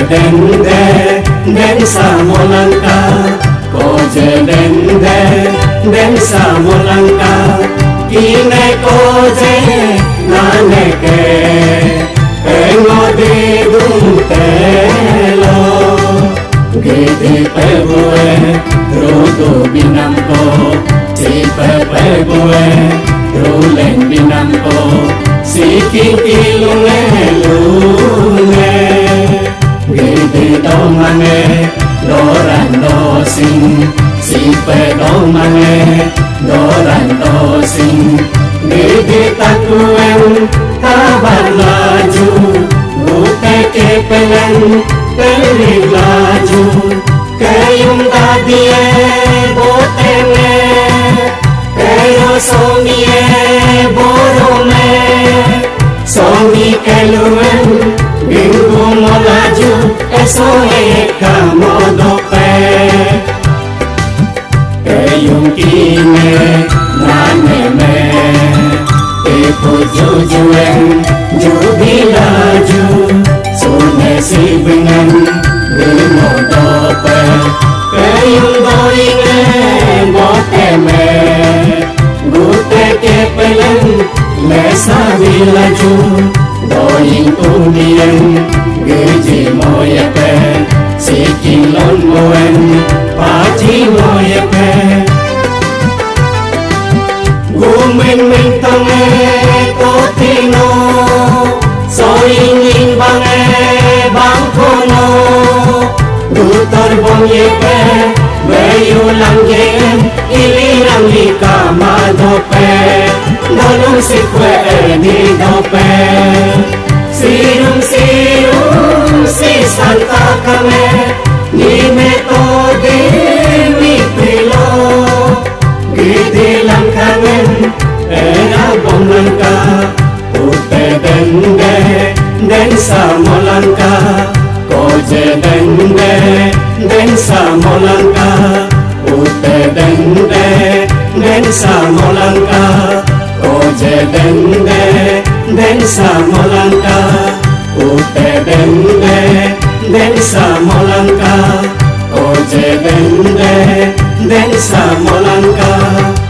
den Samolangka koje den Samolangka kine koje naneke engode duntelo gede pebue rodo binamko cipe pebue roleng binamko siking kilunge lunge gede domane doran dosing sipe domane doran dosing gede takuen kabar laju bute kepelen pelik laju kayung tadie boteme kayo somie borome somi keluen minggu melaju esok kamu dope kayung kine naneme ipu jujuen jubi laju sune si bengan bimo dope kayung doinge boteme gute kepelen lesa bilaju doing tumien geji moyepe siking lon moen paji moyepe gumen mintonge totino soingin bange bangkono dutor bong yepe bayulang yen ilirang lika madope dolong sikwe di dope sirum si santa kame ni metode mi pilo gede lang kangen era bong langka ute den Samolangka koje den Samolangka ute den Samolangka koje den Samolangka ute den Samolangka koje den Samolangka